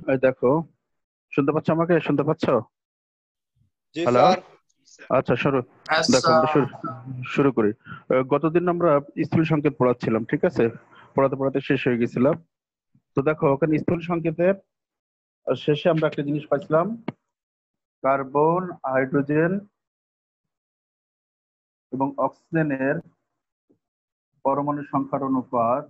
এই দেখো, শুনতে পাচ্ছ? আমাকে শুনতে পাচ্ছ? জি হ্যালো। স্যার। আচ্ছা, শুরু। দেখো, আচ্ছা, আমরা শুরু করি। গতদিন আমরা স্থূল সংকেত পড়াচ্ছিলাম, ঠিক আছে? পড়াতে পড়াতে শেষ হয়ে গেছিলাম। তো দেখো, ওখানে স্থূল সংকেতের শেষে আমরা একটা জিনিস পাইছিলাম, কার্বন, হাইড্রোজেন এবং অক্সিজেনের পরমাণু সংখ্যার অনুপাত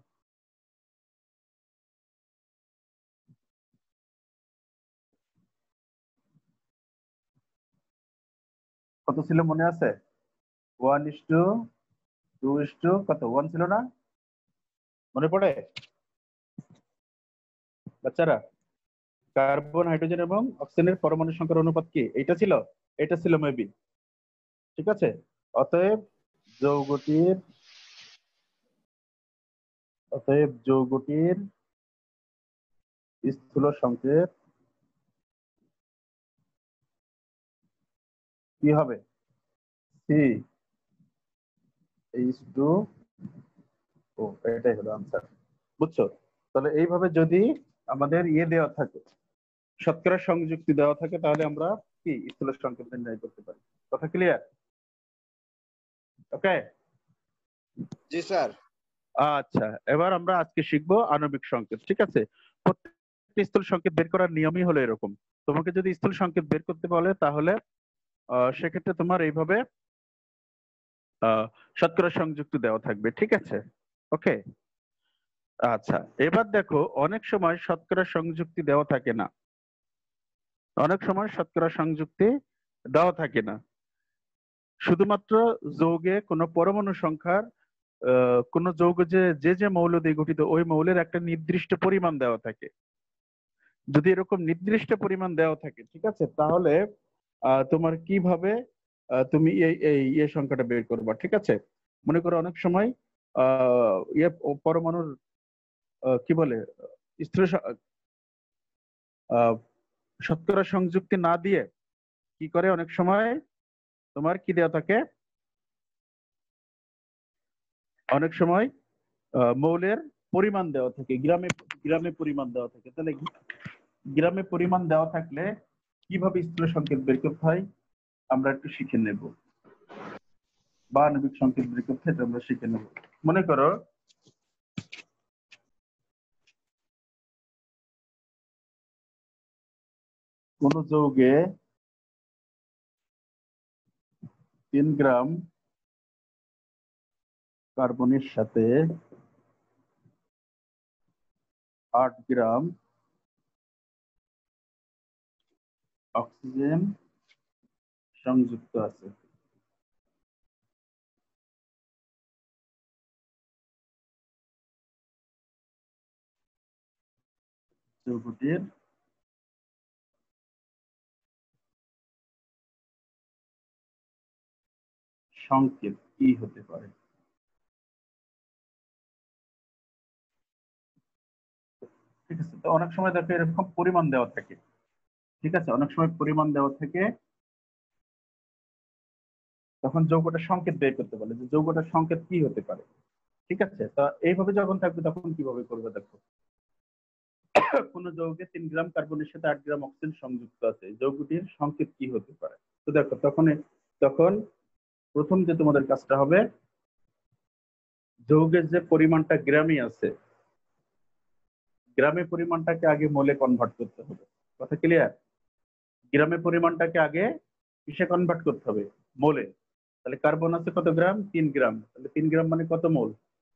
কত ছিল মনে আছে? 1:2:, কত 1 ছিল না? মনে পড়ে বাচ্চারা? কার্বন, হাইড্রোজেন এবং অক্সিজেনের পরমাণু সংখ্যার অনুপাত কি এটা ছিল? এটা ছিল মেবি, ঠিক আছে? অতএব যৌগটির যৌগটির স্থূল সংকেত কি হবে? C/2O। এটাই হলো আনসার। বুঝছো? তাহলে এইভাবে যদি আমাদের দেওয়া থাকে, শতকরা সংযুক্তি দেওয়া থাকে, তাহলে আমরা কি স্থূল সংকেত নির্ণয় করতে পারি। কথা ক্লিয়ার? ওকে। জি স্যার। আচ্ছা, এবার আমরা আজকে শিখবো আণবিক সংকেত, ঠিক আছে? প্রত্যেকটি স্থূল সংকেত বের করার নিয়মই হলো এরকম। তোমাকে যদি স্থূল সংকেত বের করতে বলে, তাহলে সেক্ষেত্রে তোমার এইভাবে শতকরা সংযুক্তি দেওয়া থাকবে, ঠিক আছে? ওকে। আচ্ছা, এবার দেখো, অনেক সময় শতকরা সংযুক্তি দেওয়া থাকে না। অনেক সময় শতকরা সংযুক্তি দেওয়া থাকে না, শুধুমাত্র যৌগে কোনো পরমাণু সংখ্যার কোন যৌগ যে যে যে মৌল দিয়ে গঠিত, ওই মৌলের একটা নির্দিষ্ট পরিমাণ দেওয়া থাকে। যদি এরকম নির্দিষ্ট পরিমাণ দেওয়া থাকে, ঠিক আছে, তাহলে তোমার কিভাবে তুমি এই এই সংখ্যাটা বের করবা, ঠিক আছে? মনে করো অনেক সময় পরমাণুর কি বলে, স্থূল আহ, শতকরা সংযুক্তি না দিয়ে কি করে, অনেক সময় তোমার কি দেওয়া থাকে, অনেক সময় মৌলের পরিমাণ দেওয়া থাকে, গ্রামে গ্রামে পরিমাণ দেওয়া থাকে। তাহলে গ্রামে পরিমাণ দেওয়া থাকলে কিভাবে স্থূল সংকেত বের করতে হয় আমরা একটু শিখে নেব, বা আণবিক সংকেত বের করতে হয় এটা আমরা শিখে নেব। মনে করো কোন যৌগে 3 গ্রাম কার্বনের সাথে 8 গ্রাম অক্সিজেন সংযুক্ত আছে। যৌগটির সংকেত কি হতে পারে? ঠিক আছে, তো অনেক সময় দেখো এরকম পরিমাণ দেওয়া থাকে, ঠিক আছে? অনেক সময় পরিমাণ দেওয়া থাকে, তখন যৌগটার সংকেত বের করতে বলে যে যৌগটার সংকেত কি হতে পারে, ঠিক আছে? তা এইভাবে যখন থাকবে তখন কিভাবে করবে দেখো। কোন যৌগে 3 গ্রাম কার্বনের সাথে 8 গ্রাম অক্সিজেন সংযুক্ত আছে, যৌগটির সংকেত কি হতে পারে? তো দেখো, তখন প্রথম যে তোমাদের কাজটা হবে, যৌগের যে পরিমাণটা গ্রামে আছে, গ্রামে পরিমাণটাকে আগে মোলে কনভার্ট করতে হবে। কথা ক্লিয়ার? গ্রামে পরিমাণটাকে আগে কিসে কনভার্ট করতে হবে? মোলে। তাহলে কার্বন আছে কত গ্রাম? 3 গ্রাম। তাহলে 3 গ্রাম মানে কত মোল?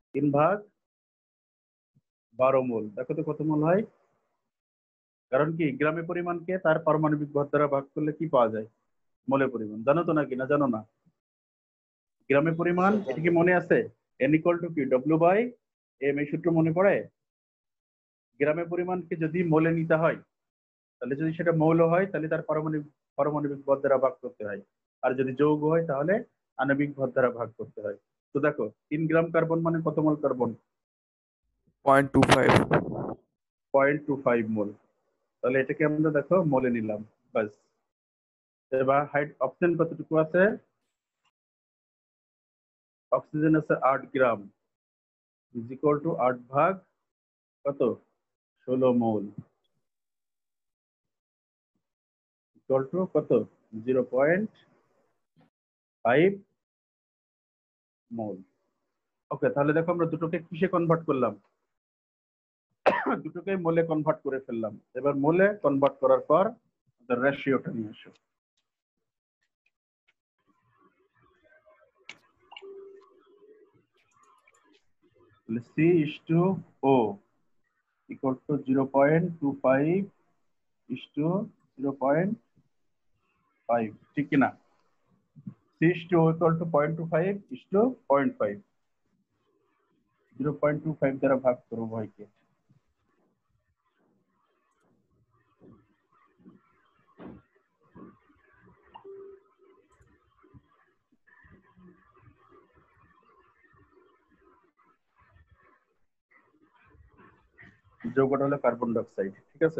3/12 মোল। দেখো তো কত মোল হয়। কারণ কি, গ্রামে পরিমাণকে তার পারমাণবিক ভর দ্বারা ভাগ করলে কি পাওয়া যায়? মোলে পরিমাণ। জানো তো নাকি না জানো না? গ্রামে পরিমাণ, স্যার এটা জানি। কি মনে আছে? N=Q W/M, এই সূত্র মনে পড়ে? গ্রামে পরিমাণকে যদি মোলে নিতে হয়, তাহলে যদি সেটা মৌল হয় তাহলে তার পারমাণবিক ভর দ্বারা ভাগ করতে হয়, আর যদি যৌগ হয় তাহলে আণবিক ভর দ্বারা ভাগ করতে হয়। তো দেখো, 3 গ্রাম কার্বন মানে কত মোল কার্বন? 0.25। 0.25 মোল। তাহলে এটাকে আমরা দেখো মোলে নিলাম, বাস। এবার অক্সিজেন কতটুকু আছে? অক্সিজেন আছে 8 গ্রাম, = 8 ভাগ কত? 16 মোল। ইকুয়াল টু কত 0.5 মোল। ওকে, তাহলে দেখো আমরা দুটোকে কিসে কনভার্ট করলাম, দুটোকে মোলে কনভার্ট করে ফেললাম। এবার মোলে কনভার্ট করার পর রেশিওটা নিয়ে আসো। C/O equal to 0.25/0.5, ঠিক কিনা? C/O equal to 0.25/0.5, 0.25 দ্বারা ভাগ করো উভয়কে। যৌগটা হলো কার্বন ডাইঅক্সাইড, ঠিক আছে?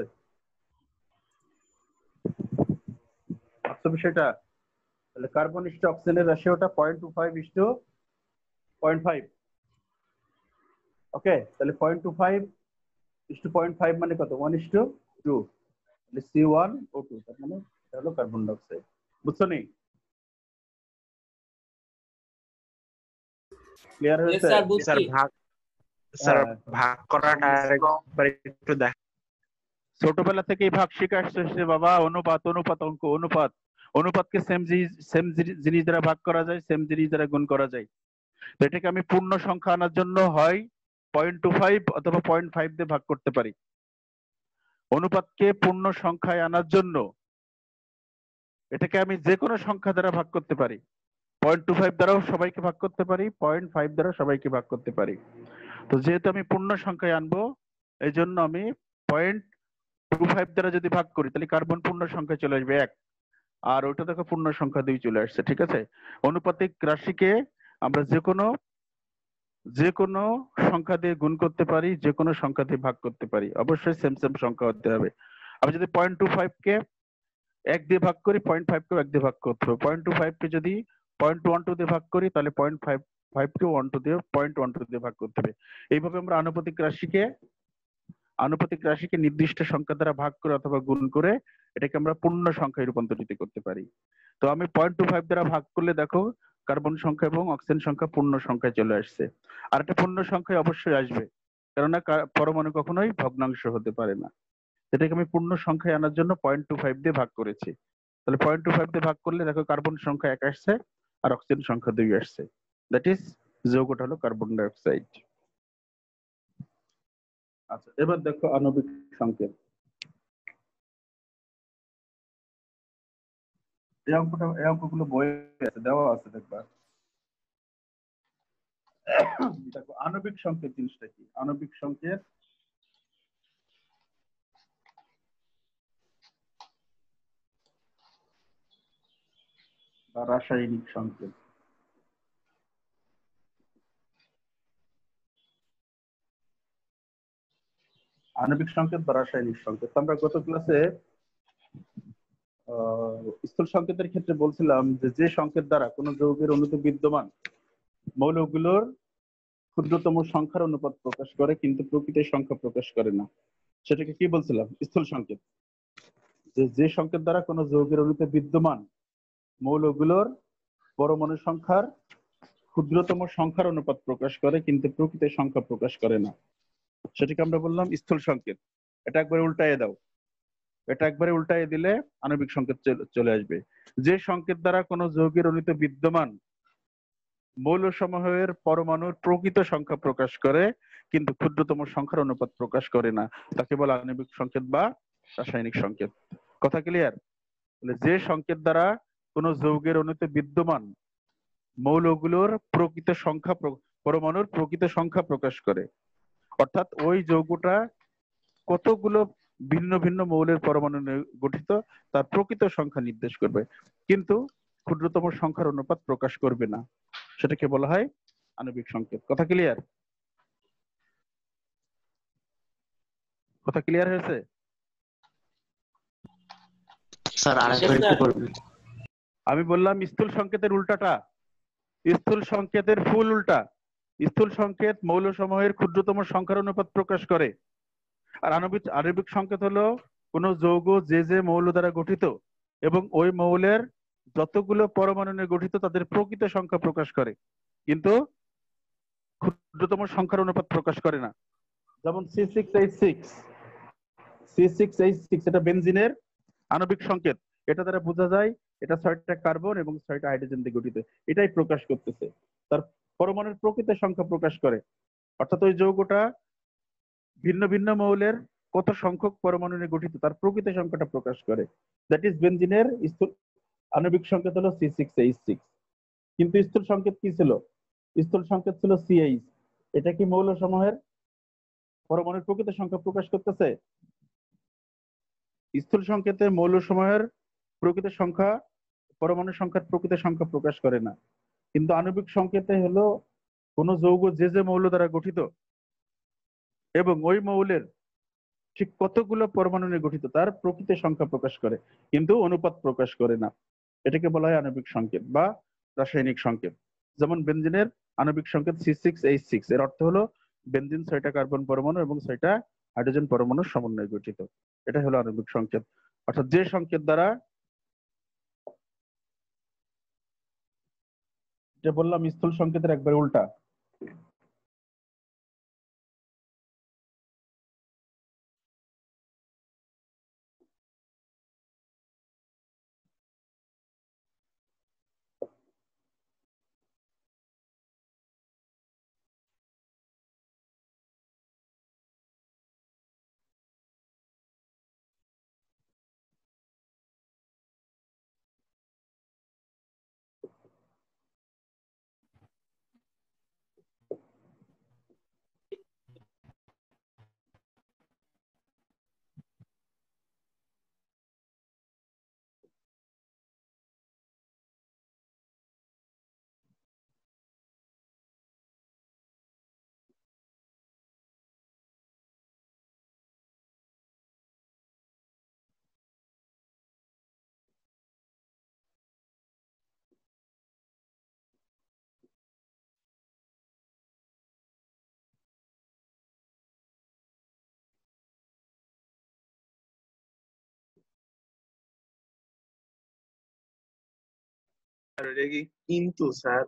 আচ্ছা, বিষয়টা তাহলে কার্বন ইস্টু অক্সিজেনের রেশিওটা 0.25/0.5। ওকে, তাহলে 0.25/0.5 মানে কত? 1:2। তাহলে C1O2, তার মানে এটা হলো কার্বন ডাইঅক্সাইড। বুঝছো নি? ক্লিয়ার হয়েছে? স্যার বুঝছি। স্যার ভাগ করাটা আরেকবার একটু দেখ। ছোটবেলা থেকেই ভাগ শিখে আসছে বাবা। অনুপাত, অনুপাত, অঙ্ক, অনুপাত। অনুপাতকে সেম জিনিস দ্বারা ভাগ করা যায়, সেম জিনিস দ্বারা গুণ করা যায়। তো এটাকে আমি পূর্ণ সংখ্যা আনার জন্য হয় 0.25 অথবা 0.5 দিয়ে ভাগ করতে পারি। অনুপাতকে পূর্ণ সংখ্যায় আনার জন্য এটাকে আমি যে কোনো সংখ্যা দ্বারা ভাগ করতে পারি। 0.25 দ্বারাও সবাইকে ভাগ করতে পারি, 0.5 দ্বারা সবাইকে ভাগ করতে পারি। তো যেহেতু আমি পূর্ণ সংখ্যায় আনবো, এই জন্য আমি 0.25 দ্বারা যদি ভাগ করি তাহলে কার্বন পূর্ণ সংখ্যা চলে আসবে 1, আর ওটা দেখো পূর্ণ সংখ্যা 2 চলে আসছে। ঠিক আছে? অনুপাতিক রাশিকে আমরা যে কোনো সংখ্যা দিয়ে গুণ করতে পারি, যে কোনো সংখ্যা দিয়ে ভাগ করতে পারি। অবশ্যই সেম সংখ্যা হতে হবে। আমি যদি 0.25 কে 1 দিয়ে ভাগ করি, 0.5 কেও 1 দিয়ে ভাগ করতে হবে। 0.25 কে যদি 0.12 দিয়ে ভাগ করি তাহলে 0.55 কে 0.12 দিয়ে ভাগ করতে হবে। এইভাবে আমরা আনুপাতিক রাশিকে নির্দিষ্ট সংখ্যা দ্বারা ভাগ করে অথবা গুণ করে এটাকে আমরা পূর্ণ সংখ্যায় রূপান্তরিত করতে পারি। তো আমি 0.25 দ্বারা ভাগ করলে দেখো কার্বন সংখ্যা এবং অক্সিজেন সংখ্যা পূর্ণ সংখ্যায় চলে আসছে। আর একটা পূর্ণ সংখ্যায় অবশ্যই আসবে, কেননা পরমাণু কখনোই ভগ্নাংশ হতে পারে না। এটাকে আমি পূর্ণ সংখ্যায় আনার জন্য 0.25 দিয়ে ভাগ করেছি। তাহলে 0.25 দিয়ে ভাগ করলে দেখো কার্বন সংখ্যা 1 আসছে আর অক্সিজেন সংখ্যা 2 আসছে। দ্যাট ইজ যৌগটা হলো কার্বন ডাইঅক্সাইড। আচ্ছা, এবার দেখো আণবিক সংকেত। এই অঙ্কগুলো বইয়ে আছে, দেওয়া আছে, দেখবা। দেখো আণবিক সংকেত জিনিসটা কি? আণবিক সংকেত বা রাসায়নিক সংকেত। আণবিক সংকেত বা রাসায়নিক সংকেত আমরা গত ক্লাসে স্থূল সংকেতের ক্ষেত্রে বলছিলাম যে সংকেত দ্বারা কোনো যৌগের অণুতে বিদ্যমান মৌলগুলোর ক্ষুদ্রতম সংখ্যার অনুপাত প্রকাশ করে কিন্তু প্রকৃত সংখ্যা প্রকাশ করে না, সেটাকে কি বলছিলাম? স্থূল সংকেত। যে সংকেত দ্বারা কোনো যৌগের অণুতে বিদ্যমান মৌলগুলোর পরমাণু সংখ্যার ক্ষুদ্রতম সংখ্যার অনুপাত প্রকাশ করে কিন্তু প্রকৃত সংখ্যা প্রকাশ করে না, সেটাকে আমরা বললাম স্থূল সংকেত। এটা একবারে উল্টায়ে দাও, এটা একবারে উল্টায়ে দিলে আণবিক সংকেত চলে আসবে। যে সংকেত দ্বারা কোনো যৌগের অণুতে বিদ্যমান মৌলসমূহের পরমাণুর প্রকৃত সংখ্যা প্রকাশ করে কিন্তু ক্ষুদ্রতম সংখ্যার অনুপাত প্রকাশ করে না, তাকে বলে আণবিক সংকেত বা রাসায়নিক সংকেত। কথা ক্লিয়ার? যে সংকেত দ্বারা কোনো যৌগের অণুতে বিদ্যমান মৌলগুলোর প্রকৃত সংখ্যা পরমাণুর প্রকৃত সংখ্যা প্রকাশ করে, অর্থাৎ ওই যৌগটা কতগুলো ভিন্ন ভিন্ন মৌলের পরমাণু নিয়ে গঠিত তার প্রকৃত সংখ্যা নির্দেশ করবে কিন্তু ক্ষুদ্রতম সংখ্যার অনুপাত প্রকাশ করবে না, সেটাকে বলা হয় আণবিক সংকেত। কথা ক্লিয়ার? কথা ক্লিয়ার হয়েছে? স্যার আরেকবার একটু করবেন? আমি বললাম স্থূল সংকেতের উল্টাটা, স্থূল সংকেতের ফুল উল্টা। স্থূল সংকেত মৌলসমূহের ক্ষুদ্রতম সংখ্যার অনুপাত প্রকাশ করে, আর আণবিক সংকেত হলো কোন যৌগ যে মৌল দ্বারা গঠিত এবং ওই মৌলের যতগুলো পরমাণু নিয়ে গঠিত তাদের প্রকৃত সংখ্যা প্রকাশ করে, কিন্তু ক্ষুদ্রতম সংখ্যার অনুপাত প্রকাশ করে না। যেমন C6H6 এটা বেনজিনের আণবিক সংকেত। এটা দ্বারা বোঝা যায় এটা 6টা কার্বন এবং 6টা হাইড্রোজেন দিয়ে গঠিত। এটাই প্রকাশ করতেছে, তার পরমাণুর প্রকৃত সংখ্যা প্রকাশ করে। অর্থাৎ ওই যৌগটা ভিন্ন ভিন্ন মৌলের কত সংখ্যক পরমাণু নিয়ে গঠিত তার প্রকৃত সংখ্যাটা প্রকাশ করে। দ্যাট ইজ বেনজিনের স্থূল আণবিক সংকেত হলো C6H6। কিন্তু স্থূল সংকেত কি ছিল? স্থূল সংকেত ছিল CH। এটা কি মৌল সমূহের পরমাণুর প্রকৃত সংখ্যা প্রকাশ করতেছে? স্থূল সংকেতে মৌলসমূহের প্রকৃত সংখ্যা পরমাণু সংখ্যার প্রকৃত সংখ্যা প্রকাশ করে না। কিন্তু আণবিক সংকেতে হলো কোন যৌগ যে যে মৌল দ্বারা গঠিত এবং ওই মৌলের ঠিক কতগুলো পরমাণু নিয়ে গঠিত তার প্রকৃত সংখ্যা প্রকাশ করে, কিন্তু অনুপাত প্রকাশ করে না। এটাকে বলা হয় আণবিক সংকেত বা রাসায়নিক সংকেত। যেমন বেনজিনের আণবিক সংকেত C6H6, এর অর্থ হলো বেনজিন 6টা কার্বন পরমাণু এবং 6টা হাইড্রোজেন পরমাণুর সমন্বয়ে গঠিত। এটা হলো আণবিক সংকেত। অর্থাৎ যে সংকেত দ্বারা, যে বললাম স্থূল সংকেতের একবার উল্টা। আর এটা কি কিন্তু স্যার?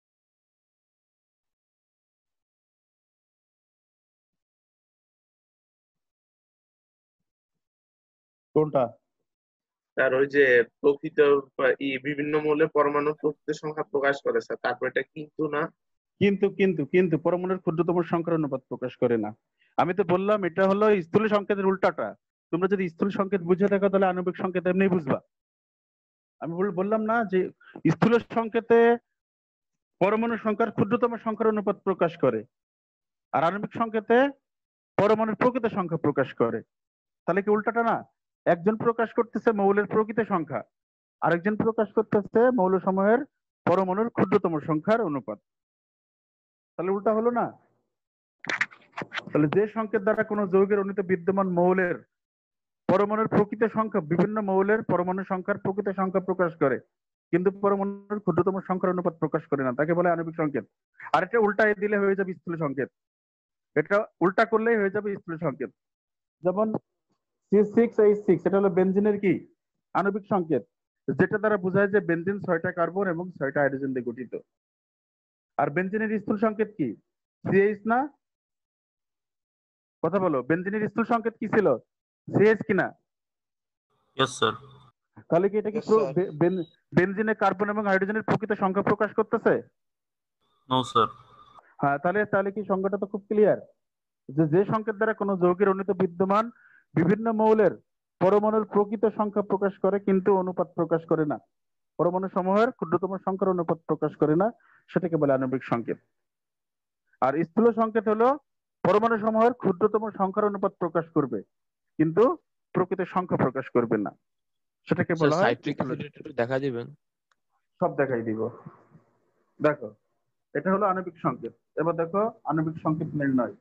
কোনটা? স্যার ওই যে প্রকৃত বিভিন্ন মৌলের পরমাণুর প্রকৃত সংখ্যা প্রকাশ করে স্যার, তারপর এটা কিন্তু না? কিন্তু পরমাণুর ক্ষুদ্রতম সংখ্যার অনুপাত প্রকাশ করে না। আমি তো বললাম এটা হলো স্থূল সংকেতের উল্টাটা। তোমরা যদি স্থূল সংকেত বুঝে থাকো তাহলে আণবিক সংকেত এমনি বুঝবা। আমি বললাম না যে স্থূল সংকেতে পরমাণু সংখ্যার ক্ষুদ্রতম সংখ্যার অনুপাত প্রকাশ করে, আর আণবিক সংকেতে পরমাণুর প্রকৃত সংখ্যা প্রকাশ করে। তাহলে কি উল্টাটা না? একজন প্রকাশ করতেছে মৌলের প্রকৃত সংখ্যা, আরেকজন প্রকাশ করতেছে মৌল সমূহের পরমাণুর ক্ষুদ্রতম সংখ্যার অনুপাত। তাহলে উল্টা হলো না? তাহলে যে সংকেত দ্বারা কোনো যৌগের অণুতে বিদ্যমান মৌলের পরমাণুর প্রকৃত সংখ্যা বিভিন্ন মৌলের পরমাণু সংখ্যার প্রকৃত সংখ্যা প্রকাশ করে, কিন্তু পরমাণুর ক্ষুদ্রতম সংখ্যার অনুপাত প্রকাশ করে না, তাকে বলে আণবিক সংকেত। আর এটা উল্টায় দিলে হয়ে যাবে স্থূল সংকেত। এটা উল্টা করলেই হয়ে যাবে স্থূল সংকেত। যেমন C6H6 এটা হলো বেনজিনের কি আণবিক সংকেত, যেটা দ্বারা বোঝায় যে বেনজিন 6টা কার্বন এবং 6টা হাইড্রোজেন দিয়ে গঠিত। আর বেনজিনের স্থূল সংকেত কি? CH না? কথা বলো, বেনজিনের স্থূল সংকেত কি ছিল? CH কিনা? Yes, sir. তাহলে কি এটা কি Yes, sir. বেনজিনে কার্বন এবং হাইড্রোজেনের প্রকৃত সংখ্যা প্রকাশ করতেছে? No, sir. হ্যাঁ, তাহলে তাহলে কি সংখ্যাটা তো খুব ক্লিয়ার যে যে সংকেত দ্বারা কোনো যৌগের অণুতে বিদ্যমান বিভিন্ন মৌলের পরমাণুর প্রকৃত সংখ্যা প্রকাশ করে কিন্তু অনুপাত প্রকাশ করে না, পরমাণু সমূহের ক্ষুদ্রতম সংখ্যার অনুপাত প্রকাশ করে না, সেটাকে বলে আণবিক সংকেত। আর স্থূল সংকেত হলো পরমাণু সমূহের ক্ষুদ্রতম সংখ্যার অনুপাত প্রকাশ করবে কিন্তু প্রকৃত সংখ্যা প্রকাশ করবে না, সেটাকে স্যার বলা হয় সাইট্রিক স্থূল অ্যাসিড সংকেত। একটু দেখা দিবেন? সব দেখাই দিব। দেখো, এটা হলো আণবিক সংকেত। এবার দেখো আণবিক সংকেত নির্ণয়।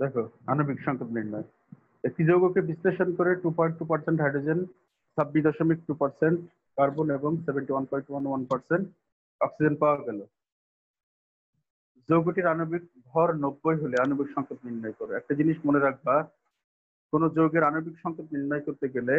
দেখো আণবিক সংকেত নির্ণয়। একটি যৌগকে বিশ্লেষণ করে 2.2% হাইড্রোজেন, 26.2% কার্বন এবং 71.11% অক্সিজেন পাওয়া গেল। যৌগটির আণবিক ভর 90 হলে আণবিক সংকেত নির্ণয় করো। একটা জিনিস মনে রাখবা, কোন যৌগের আণবিক সংকেত নির্ণয় করতে গেলে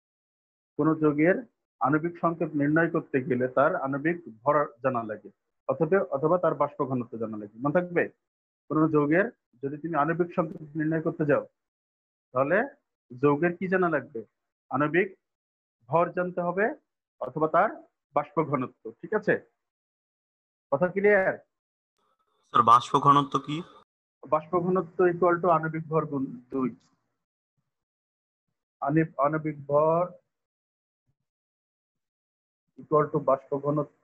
তার আণবিক ভর জানা লাগে, অথবা তার বাষ্প ঘনত্ব জানা লাগে। মনে থাকবে, কোন যৌগের যদি তুমি আণবিক সংকেত নির্ণয় করতে যাও, তাহলে যৌগের কি জানা লাগবে? আণবিক ভর জানতে হবে অথবা তার বাষ্প ঘনত্ব। ঠিক আছে, কথা ক্লিয়ার? স্যার বাষ্প ঘনত্ব কি? বাষ্প ঘনত্ব ইকুয়াল টু আণবিক ভর গুণ 2। আণবিক ভর ইকুয়াল টু বাষ্প ঘনত্ব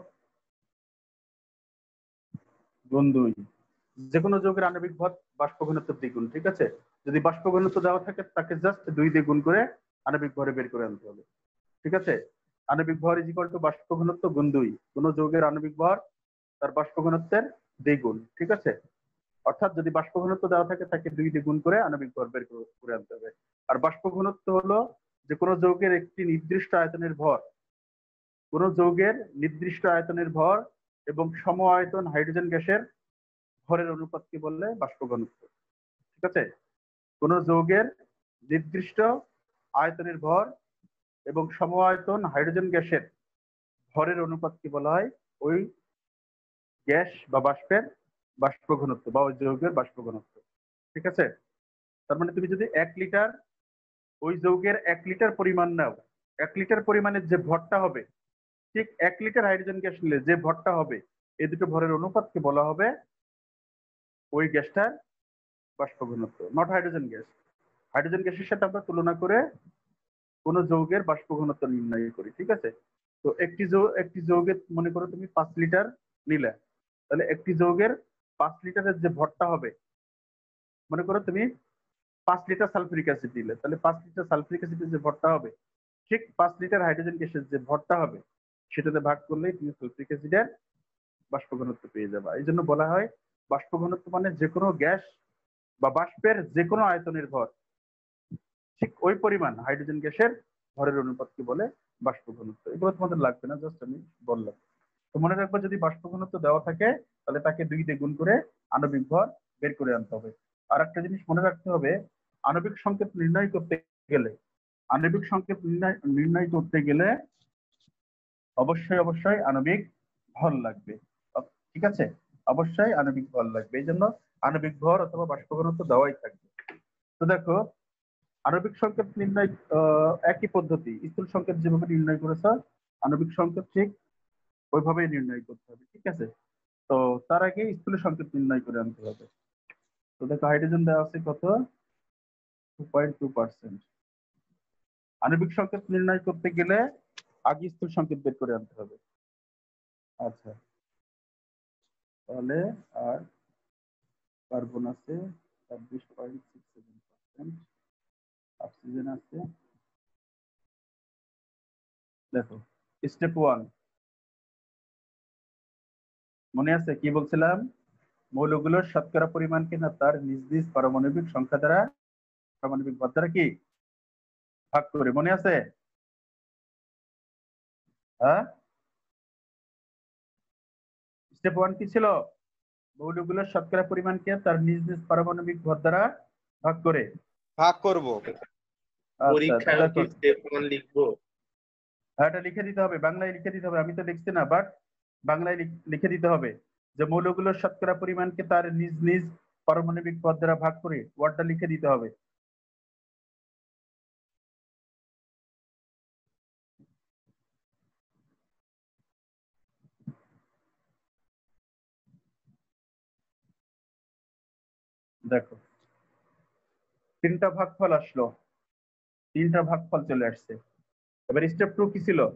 গুণ 2। যে কোনো যৌগের আণবিক ভর বাষ্প ঘনত্ব দ্বিগুণ। ঠিক আছে, যদি বাষ্প ঘনত্ব দেওয়া থাকে তাকে জাস্ট 2 দিয়ে গুণ করে আণবিক ভরে বের করে আনতে হবে। ঠিক আছে, আণবিক ভর ইজ ইকুয়াল টু বাষ্প ঘনত্ব গুণ 2। কোন যৌগের আণবিক ভর তার বাষ্প ঘনত্বের দ্বিগুণ। ঠিক আছে, অর্থাৎ যদি বাষ্প ঘনত্ব দেওয়া থাকে তাকে 2 দিয়ে গুণ করে আণবিক ভর বের করে আনতে হবে। আর বাষ্প ঘনত্ব হলো যে কোনো যৌগের একটি নির্দিষ্ট আয়তনের ভর, কোন যৌগের নির্দিষ্ট আয়তনের ভর এবং সম আয়তন হাইড্রোজেন গ্যাসের ভরের অনুপাতকে বললে বাষ্প ঘনত্ব। ঠিক আছে, কোন যৌগের নির্দিষ্ট আয়তনের ভর এবং সম আয়তন হাইড্রোজেন গ্যাসের ভরের অনুপাতকে বলা হয় ওই গ্যাস বা বাষ্পের বাষ্প ঘনত্ব বা ওই যৌগের বাষ্প ঘনত্ব। ঠিক আছে, তার মানে তুমি যদি 1 লিটার ওই যৌগের 1 লিটার পরিমাণ নাও, 1 লিটার পরিমাণের যে ভরটা হবে, ঠিক 1 লিটার হাইড্রোজেন গ্যাস নিলে যে ভরটা হবে, এই দুটো ভরের অনুপাতকে বলা হবে ওই গ্যাসটার বাষ্প ঘনত্ব, নট হাইড্রোজেন গ্যাস। হাইড্রোজেন গ্যাসের সাথে আমরা তুলনা করে কোন যৌগের বাষ্প ঘনত্ব নির্ণয় করি। ঠিক আছে, তো একটি যৌগের মনে করো তুমি 5 লিটার নিলে, তাহলে একটি যৌগের 5 লিটারের যে ভরটা হবে, মনে করো তুমি 5 লিটার সালফিউরিক অ্যাসিড দিলে, তাহলে 5 লিটার সালফিউরিক অ্যাসিডের যে ভরটা হবে, ঠিক 5 লিটার হাইড্রোজেন গ্যাসের যে ভরটা হবে সেটাতে ভাগ করলেই তুমি সালফিউরিক অ্যাসিডের বাষ্প ঘনত্ব পেয়ে যাবে। এই জন্য বলা হয় বাষ্প ঘনত্ব মানে যে কোনো গ্যাস বা বাষ্পের যে কোনো আয়তনের ভর, ঠিক ওই পরিমাণ হাইড্রোজেন গ্যাসের ভরের অনুপাতকে বলে বাষ্প ঘনত্ব। এগুলো তোমাদের লাগবে না, জাস্ট আমি বললাম। তো মনে রাখবো, যদি বাষ্প ঘনত্ব দেওয়া থাকে তাহলে তাকে 2 দিয়ে গুণ করে আণবিক ভর বের করে আনতে হবে। আর একটা জিনিস মনে রাখতে হবে, আণবিক সংকেত নির্ণয় করতে গেলে অবশ্যই আণবিক ভর লাগবে। ঠিক আছে, অবশ্যই আণবিক ভর লাগবে, এই জন্য আণবিক ভর অথবা বাষ্প ঘনত্ব দেওয়াই থাকবে। তো দেখো, আণবিক সংকেত নির্ণয় একই পদ্ধতি, স্থূল সংকেত যেভাবে নির্ণয় করেছে আণবিক সংকেত ঠিক ওইভাবেই নির্ণয় করতে হবে। ঠিক আছে, তো তার আগে স্থূল সংকেত নির্ণয় করে আনতে হবে। তো দেখো, হাইড্রোজেন দেওয়া আছে কত? 2.2%। আণবিক সংকেত নির্ণয় করতে গেলে আগে স্থূল সংকেত বের করে আনতে হবে। আচ্ছা, তাহলে আর কার্বন আছে 26.67%, অক্সিজেন আছে, দেখো স্টেপ 1 মনে আছে কি বলছিলাম? মৌলগুলোর শতকরা পরিমাণকে না তার নিজ নিজ পারমাণবিক সংখ্যা দ্বারা, পারমাণবিক ভর দ্বারা কি ভাগ করে, মনে আছে? হ্যাঁ, স্টেপ 1 কি ছিল? মৌলগুলোর শতকরা পরিমাণকে তার নিজ নিজ পারমাণবিক ভর দ্বারা ভাগ করে ভাগ করব। আচ্ছা, পরীক্ষায় দেখো, কি স্টেপ 1 লিখবো? হ্যাঁ, এটা লিখে দিতে হবে, বাংলায় লিখে দিতে হবে। আমি তো লিখছি না, বাট বাংলায় লিখে দিতে হবে যে মৌলগুলোর শতকরা পরিমাণকে তার নিজ নিজ পারমাণবিক ভর দ্বারা ভাগ করে, ওয়ার্ডটা লিখে দিতে হবে। দেখো, 3টা ভাগফল আসলো, 3টা ভাগফল চলে আসছে। এবার স্টেপ 2 কি ছিল?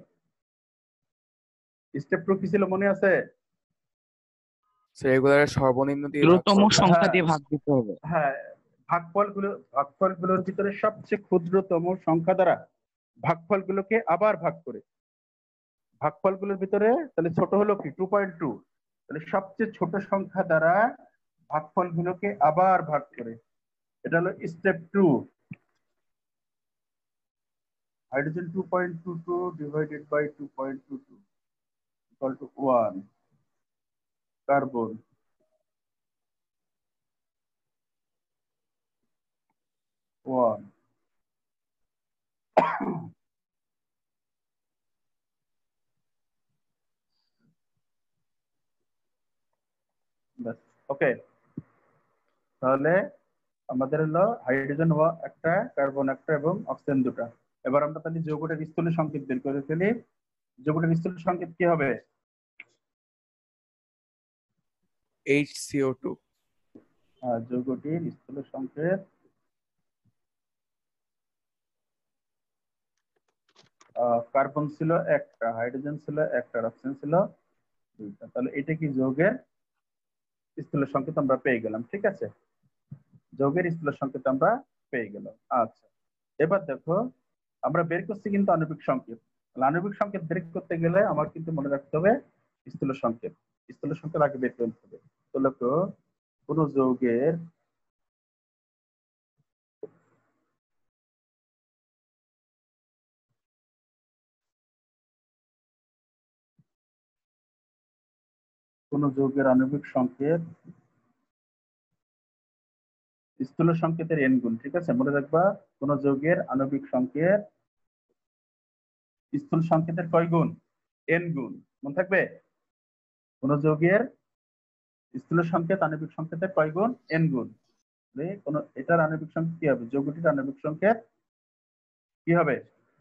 মনে আছে? রেগুলারের সর্বনিম্ন দিয়ে ভাগ ক্ষুদ্রতম করব। সংখ্যা হ্যাঁ, দিয়ে ভাগ দিতে হবে। হ্যাঁ, ভাগফলগুলোর ভিতরে সবচেয়ে ক্ষুদ্রতম সংখ্যা দ্বারা ভাগফলগুলোকে আবার ভাগ করে, ভাগফলগুলোর ভিতরে তাহলে ছোট হলো কি 2.2, তাহলে সবচেয়ে ছোট সংখ্যা দ্বারা ভাগফলগুলোকে আবার ভাগ করে এটা হলো step 2। Hydrogen 2.22 divided by 2.22 equal to 1। Carbon 1। Okay, তাহলে আমাদের হলো হাইড্রোজেন একটা, কার্বন একটা এবং অক্সিজেন দুটা। এবার আমরা তাহলে যৌগটার স্থূল সংকেত বের করে ফেলি। যৌগটার স্থূল সংকেত কি হবে? HCO2। যৌগটির স্থূল সংকেত কার্বন ছিল একটা, হাইড্রোজেন ছিল একটা, অক্সিজেন ছিল দুইটা। তাহলে এটা কি যৌগের স্থূল সংকেত আমরা পেয়ে গেলাম। ঠিক আছে, যৌগের স্থূল সংকেত আমরা পেয়ে গেলাম। আচ্ছা, এবার দেখো আমরা বের করছি কিন্তু আণবিক সংকেত। তাহলে আণবিক সংকেত বের করতে গেলে আমার কিন্তু মনে রাখতে হবে স্থূল সংকেত। স্থূল সংকেত আগে বের করতে হবে। তাহলে তো কোন যৌগের আণবিক সংকেত স্থূল সংকেতের n গুণ। ঠিক আছে, মনে রাখবা কোন যৌগের আণবিক সংকেত স্থূল সংকেতের কয় গুণ? n গুণ। মনে থাকবে কোন যৌগের স্থূল সংকেত আণবিক সংকেতের কয় গুণ? n গুণ। কোন এটার আণবিক সংকেত কি হবে? যৌগটির আণবিক সংকেত কি হবে?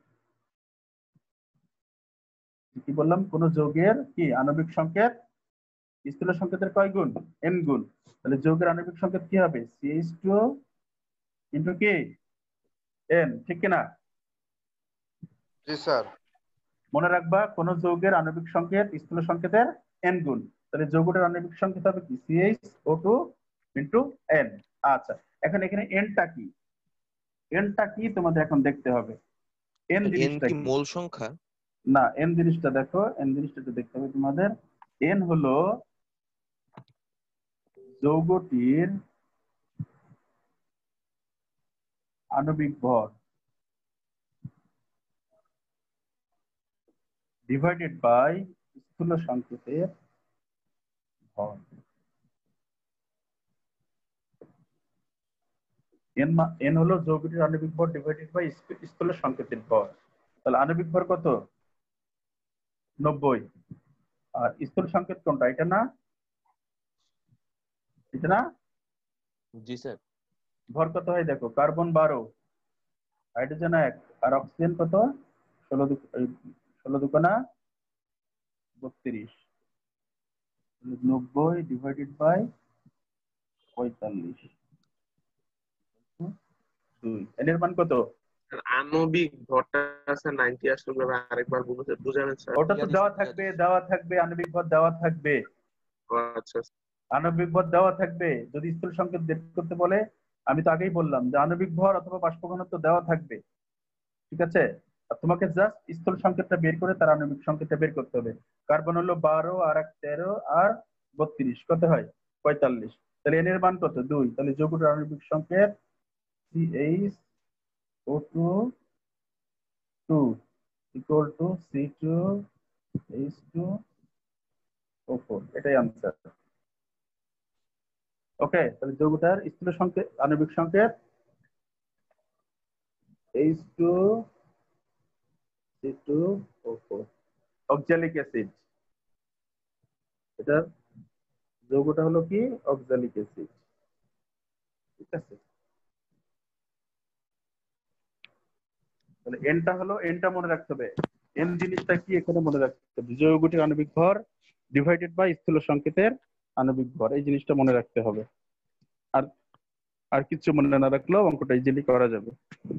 কি বললাম? কোন যৌগের কি আণবিক সংকেত স্থূল সংকেতের কয় গুণ? n গুণ। তাহলে যৌগের আণবিক সংকেত কি হবে? CH2 ইনটু কি n, ঠিক কিনা? জি স্যার। মনে রাখবা কোন যৌগের আণবিক সংকেত স্থূল সংকেতের n গুণ। তাহলে যৌগটার আণবিক সংকেত হবে কি? CH2 into n। আচ্ছা, এখন এখানে nটা কি? nটা কি তোমাদের এখন দেখতে হবে। n জিনিসটা কি কি? মোল সংখ্যা? না, n জিনিসটা দেখো, n জিনিসটা একটু দেখতে হবে তোমাদের। n হলো যৌগটির আণবিক ভর ডিভাইডেড বাই স্থূল সংকেতের ভর। n হলো যৌগটির আণবিক ভর ডিভাইডেড বাই স্থূল সংকেতের ভর। তাহলে আণবিক ভর কত? 90। আর স্থূল সংকেত কোনটা? এটা না? এটা না? জি স্যার। ভর কত হয় দেখো, কার্বন 12, হাইড্রোজেন 1 আর অক্সিজেন কত? 16 দুগুণা 32। 90 ডিভাইডেড বাই 45 2। এর মান কত? আণবিক ভরটা আছে 90 আসলে কিভাবে আরেকবার বুঝাবেন স্যার? ওটা তো দেওয়া থাকবে আণবিক ভর দেওয়া থাকবে। আচ্ছা আণবিক ভর দেওয়া থাকবে। যদি স্থূল সংকেত বের করতে বলে, আমি তো আগেই বললাম যে আণবিক ভর অথবা বাষ্প ঘনত্ব দেওয়া থাকবে। ঠিক আছে, আর তোমাকে জাস্ট স্থূল সংকেতটা বের করে তার আণবিক সংকেতটা বের করতে হবে। কার্বন হলো 12 আর 13 আর 32 কত হয়? 45। তাহলে n এর মান কত? 2। তাহলে যৌগটির আণবিক সংকেত CH2 ইকুয়াল টু C2H2O4। এটাই আনসার। ওকে, তাহলে যৌগটার স্থূল সংকেত আণবিক সংকেত H2C2O4 অক্সালিক অ্যাসিড। এটা যৌগটা হলো কি? Oxalic acid. ঠিক আছে, তাহলে এনটা হলো, এনটা মনে রাখতে হবে। এন জিনিসটা কি এখানে মনে রাখতে হবে? যৌগটির আণবিক ভর ডিভাইডেড বাই স্থূল সংকেতের আণবিক ভর, এই জিনিসটা মনে রাখতে হবে। আর আর কিছু মনে না রাখলেও অঙ্কটা ইজিলি করা যাবে।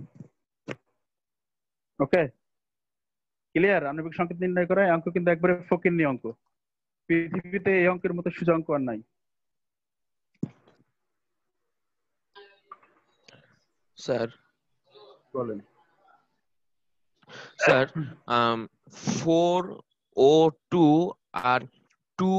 Okay, clear? আণবিক সংকেত নির্ণয় করা অঙ্ক কিন্তু একবারে ফকিন্নি অঙ্ক। পৃথিবীতে এই অঙ্কের মতো সোজা অঙ্ক আর নাই। স্যার বলেন। স্যার 4O2 আর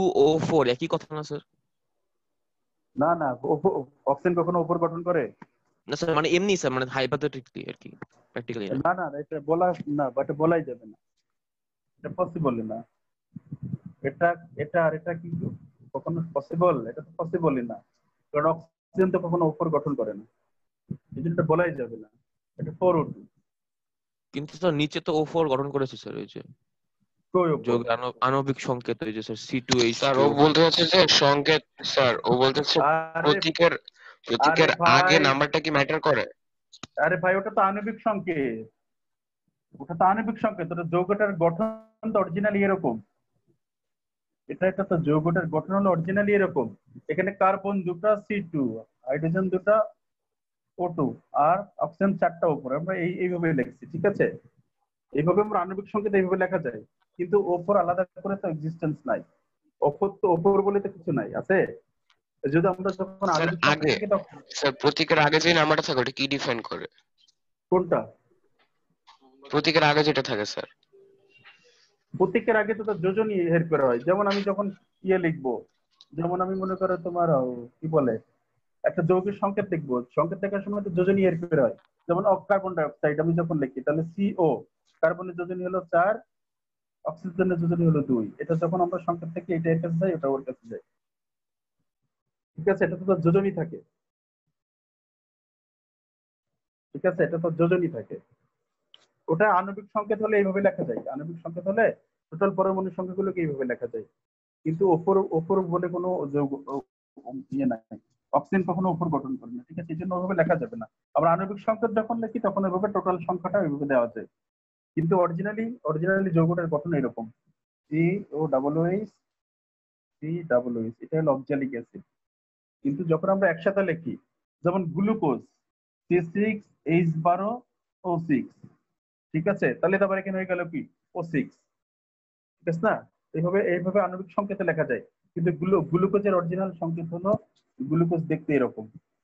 2O4 একই কথা না স্যার? না না, অক্সিজেন কখনো উপর গঠন করে? না স্যার মানে এমনি স্যার মানে হাইপোথেটিক্যালি আর কি, প্র্যাকটিক্যালি না। না না এটা বলা না, এটা বলাই যাবে না, এটা পসিবল না। এটা এটা আর এটা কি কখনো পসিবল? এটা তো পসিবলই না, কারণ অক্সিজেন তো কখনো উপর গঠন করে না, এই জন্য এটা বলাই যাবে না। এটা 4O2। কিন্তু স্যার নিচে তো O4 গঠন করেছে স্যার, ওই যে কই উপর? যোগ আণবিক সংকেত, ওই যে স্যার স্যার ও C2H2O4। বলতে চাচ্ছে যে সংকেত, স্যার ও বলতে চাচ্ছে আরে প্রতীকের আরে প্রতীকের আগে ভাই, নাম্বারটা কি ম্যাটার করে? আরে ভাই ওটা তো আণবিক সংকেত, ওটা তো আণবিক সংকেত, ওটা যৌগটার গঠন তো অরিজিনালি এরকম। এটা তো যৌগটার গঠন হলো অরিজিনালি এরকম। এখানে কার্বন দুটা C2, হাইড্রোজেন দুটা O2, আর অক্সিজেন চারটা উপরে। আমরা এইভাবে লিখছি, ঠিক আছে? এইভাবে আমরা আণবিক সংকেত এইভাবে লেখা যায়, কিন্তু ওপর আলাদা করে তো এক্সিস্টেন্স নাই। ওপর তো ওপর বলে তো কিছু নাই, আছে? যদি আমরা যখন স্যার আণবিক সংকেত আগে, থেকে তখন স্যার প্রতীকের আগে যে নাম্বারটা থাকে ওটা কি ডিফাইন করে? কোনটা? প্রতীকের আগে যেটা থাকে স্যার। প্রতীকের আগে তো তার যোজনী হের করা হয়। যেমন আমি যখন লিখবো, যেমন আমি মনে করো তোমার কি বলে একটা যৌগের সংকেত লিখবো, সংকেত লেখার সময় তো যোজনী হের করা হয়। যেমন কার্বন ডাই অক্সাইড আমি যখন লিখি তাহলে CO, কার্বনের যোজনী হলো 4, অক্সিজেনের যোজনী হলো 2। এটা যখন আমরা সংকেত থেকে এটা এর কাছে যাই, ওটা ওর কাছে যায়, ঠিক আছে? এটা তো তার যোজনী থাকে, ঠিক আছে? এটা তো যোজনী থাকে। ওটা আণবিক সংকেত হলে এইভাবে লেখা যায়, আণবিক সংকেত হলে টোটাল পরমাণু সংখ্যাগুলোকে এইভাবে লেখা যায়। কিন্তু ওপর ওপর বলে কোনো যৌগ ইয়ে নাই, অক্সিজেন কখনো উপর গঠন করে না, ঠিক আছে? এই জন্য ওইভাবে লেখা যাবে না। আমরা আণবিক সংকেত যখন লিখি তখন ওইভাবে টোটাল সংখ্যাটা ওইভাবে দেওয়া যায়, কিন্তু অরিজিনালি যৌগটার গঠন এরকম। COOH COOH, এটা হলো অক্সালিক অ্যাসিড। কিন্তু যখন আমরা একসাথে লিখি, যেমন গ্লুকোজ C6H12O6, ঠিক আছে? তাহলে তারপরে এখানে হয়ে গেল কি O6, ঠিক আছে না? এইভাবে আণবিক সংকেতে লেখা যায়। কিন্তু গ্লুকোজের অরিজিনাল সংকেত হলো, গ্লুকোজ দেখতে এরকম।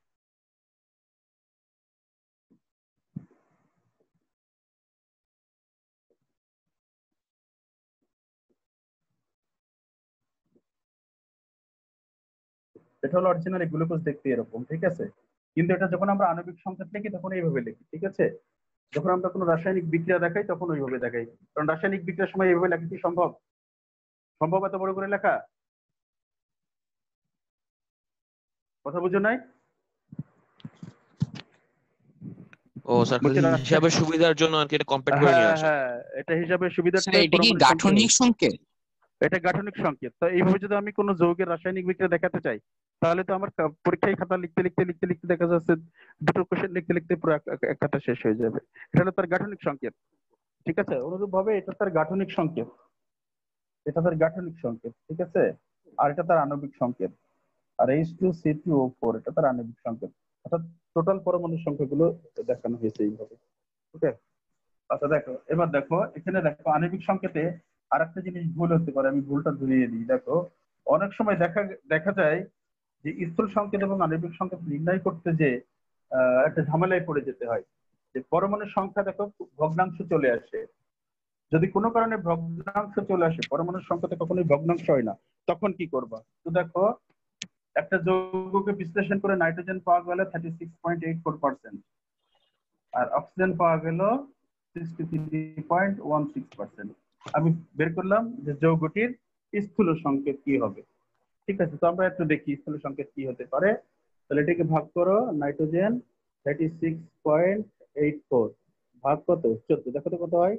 এটা হলো অরিজিনালি গ্লুকোজ দেখতে এরকম, ঠিক আছে? কিন্তু এটা যখন আমরা আণবিক সংকেত লিখি তখন এইভাবে লিখি, ঠিক আছে? যখন আমরা কোনো রাসায়নিক বিক্রিয়া দেখাই তখন ওইভাবে দেখাই, কারণ রাসায়নিক বিক্রিয়ার সময় এইভাবে লেখা কি সম্ভব? সম্ভব এত বড় করে লেখা? কথা বুঝো নাই? ও স্যার বলছি হিসাবের সুবিধার জন্য আর কি এটা কম্পেয়ার করে নিয়ে হ্যাঁ আসা। হ্যাঁ, এটা হিসাবে সুবিধার্থে স্যার এটা কি পরমাণু সংখ্যা গাঠনিক সংকেত? এটা গাঠনিক সংকেত। তো এইভাবে যদি আমি কোনো যৌগের রাসায়নিক বিক্রিয়া দেখাতে চাই, তাহলে তো আমার পরীক্ষায় খাতা লিখতে দেখা যাচ্ছে দুটো কোশ্চেন লিখতে পুরো এক খাতা শেষ হয়ে যাবে। এটা হলো তার গাঠনিক সংকেত, ঠিক আছে? অনুরূপ ভাবে এটা তার গাঠনিক সংকেত, ঠিক আছে? আর এটা তার আণবিক সংকেত। আর H2C2O4 এটা তার আণবিক সংকেত। অর্থাৎ টোটাল পরমাণু সংখ্যাগুলো দেখানো হয়েছে এইভাবে, ওকে? আচ্ছা দেখো, এবার দেখো এখানে দেখো আণবিক সংকেতে আরেকটা জিনিস ভুল হতে পারে, আমি ভুলটা ধরিয়ে দিই। দেখো অনেক সময় দেখা যায় যে স্থূল সংকেত এবং আণবিক সংকেত নির্ণয় করতে যে একটা ঝামেলায় পড়ে যেতে হয়। যে পরমাণুর সংখ্যা দেখো ভগ্নাংশ চলে আসে, যদি কোনো কারণে ভগ্নাংশ চলে আসে, পরমাণুর সংখ্যাতে কখনোই ভগ্নাংশ হয় না, তখন কি করবা? তো দেখো একটা যৌগকে বিশ্লেষণ করে নাইট্রোজেন পাওয়া গেল 36.84%, আর অক্সিজেন পাওয়া গেল 63.16%। আমি বের করলাম যে যৌগটির স্থূল সংকেত কি হবে, ঠিক আছে? তো আমরা একটু দেখি স্থূল সংকেত কি হতে পারে। তাহলে এটাকে ভাগ করো, নাইট্রোজেন 36.84 ভাগ কত 14, দেখো তো কত হয়?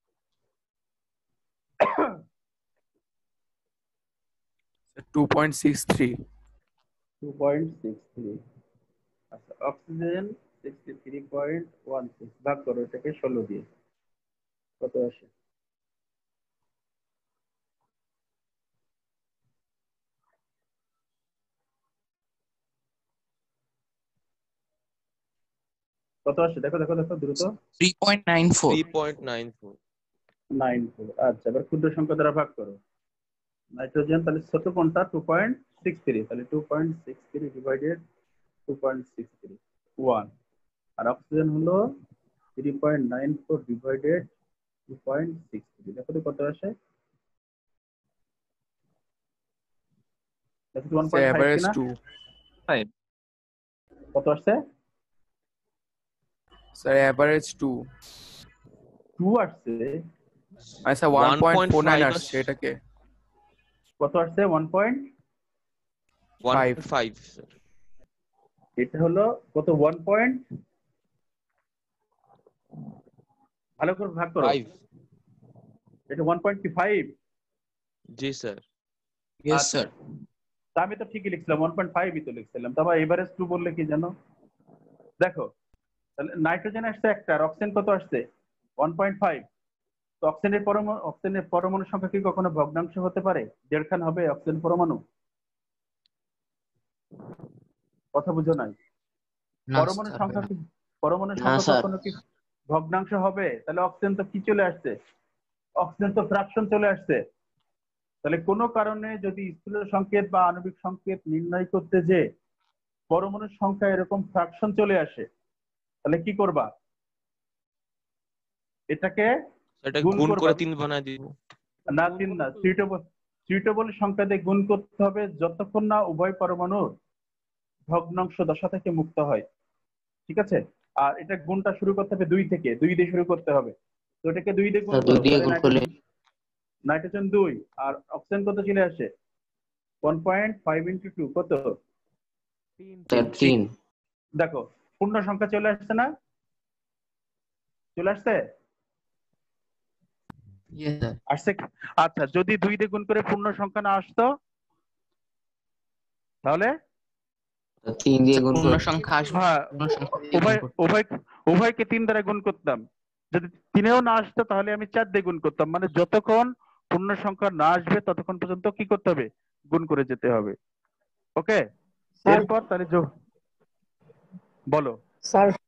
2.63। 2.63। আচ্ছা, অক্সিজেন 63.16 ভাগ করো এটাকে 16 দিয়ে, কত আসে? কত আসে দেখো দেখো দেখো দ্রুত। 3.94। 3.94। 94। আচ্ছা, এবার ক্ষুদ্র সংখ্যা দ্বারা ভাগ করো। নাইট্রোজেন তাহলে ছোট কোনটা? 2.63, তাহলে 2.63 ডিভাইডেড 2.63 1। আর অক্সিজেন হলো 3.94 ডিভাইডেড 2.63, দেখো তো কত আসে? দেখো তো 1.5 এভারেজ কিনা? 2.5। কত আসছে? স্যার এভারেজ 2 2 আসছে, আচ্ছা 1.5 1.49 আসছে, এটাকে কত আসছে 1. 1.5 স্যার। এটা হলো কত 1 পয়েন্ট, ভালো করে ভাগ করো, 5 এটা 1.5। জি স্যার। Yes sir. তা আমি তো ঠিকই লিখছিলাম 1.5 ই তো লিখছিলাম, তারপর এভারেজ 2 বললে কি জানো? দেখো তাহলে নাইট্রোজেন আসছে একটা, আর অক্সিজেন কত আসছে 1.5। তো অক্সিজেনের পরমাণু সংখ্যা কি কখনো ভগ্নাংশ হতে পারে? 1.5 খান হবে অক্সিজেন পরমাণু? কথা বুঝো নাই। পরমাণুর সংখ্যা কি কখনো কি ভগ্নাংশ হবে? তাহলে অক্সিজেন তো কি চলে আসছে, অক্সিজেন তো ফ্র্যাকশন চলে আসছে। তাহলে কোনো কারণে যদি স্থূল সংকেত বা আণবিক সংকেত নির্ণয় করতে যে পরমাণুর সংখ্যা এরকম ফ্র্যাকশন চলে আসে, তাহলে কি করবা? এটাকে এটা গুণ গুণ করবা। করে 3 বানায় দিব। না 3 না, সুইটেবল সংখ্যা দিয়ে গুণ করতে হবে যতক্ষণ না উভয় পরমাণুর ভগ্নাংশ দশা থেকে মুক্ত হয়। ঠিক আছে? আর এটা গুণটা শুরু করতে হবে 2 থেকে, 2 দিয়ে শুরু করতে হবে। তো এটাকে 2 দিয়ে গুণ করো, তাহলে নাইট্রোজেন 2 আর অক্সিজেন কত চলে আসে 1.5 × 2 কত? 3। দেখো পূর্ণ সংখ্যা চলে আসছে না, চলে আসছে আসছে। আচ্ছা যদি 2 দিয়ে গুণ করে পূর্ণ সংখ্যা না আসতো তাহলে 3 দিয়ে গুণ পূর্ণ করে সংখ্যা আসবে, হ্যাঁ পূর্ণ সংখ্যা দিয়ে গুণ করতে। উভয়কে 3 দ্বারা গুণ করতাম। যদি 3-এও না আসতো তাহলে আমি 4 দিয়ে গুণ করতাম। মানে যতক্ষণ পূর্ণ সংখ্যা না আসবে ততক্ষণ পর্যন্ত কি করতে হবে, গুণ করে যেতে হবে। ওকে, এরপর তাহলে বলো স্যার